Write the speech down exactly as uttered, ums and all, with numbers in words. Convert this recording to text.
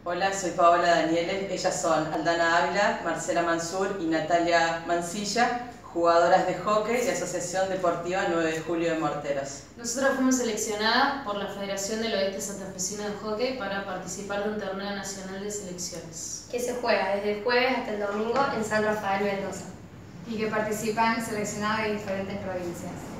Hola, soy Paola Daniele. Ellas son Aldana Ávila, Marcela Mansur y Natalia Mansilla, jugadoras de hockey de Asociación Deportiva nueve de julio de Morteros. Nosotras fuimos seleccionadas por la Federación del Oeste Santafesino de Hockey para participar de un torneo nacional de selecciones. Que se juega desde el jueves hasta el domingo en San Rafael, Mendoza. Y que participan seleccionados de diferentes provincias.